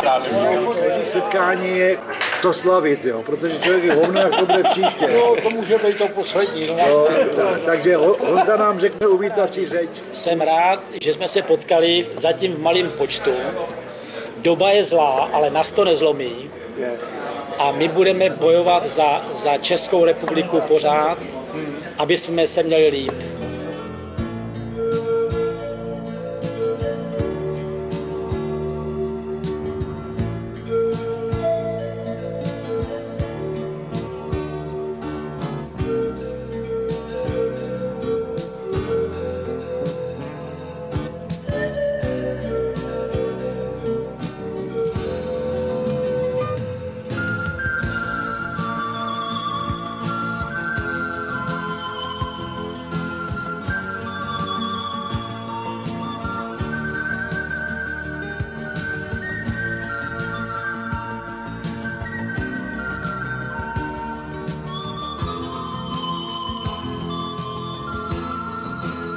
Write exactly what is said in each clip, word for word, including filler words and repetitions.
setkání. Setkání je to slavit, jo, protože člověk je hovno, jak to bude příště. No, to může být to poslední. No. No, ta, takže Honza nám řekne uvítací řeč. Jsem rád, že jsme se potkali zatím v malém počtu. Doba je zlá, ale nás to nezlomí. A my budeme bojovat za, za Českou republiku pořád, aby jsme se měli líp.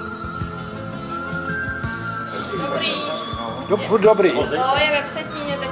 Dobrý. Dob- Dobrý. No, je ve Vsetíně, tak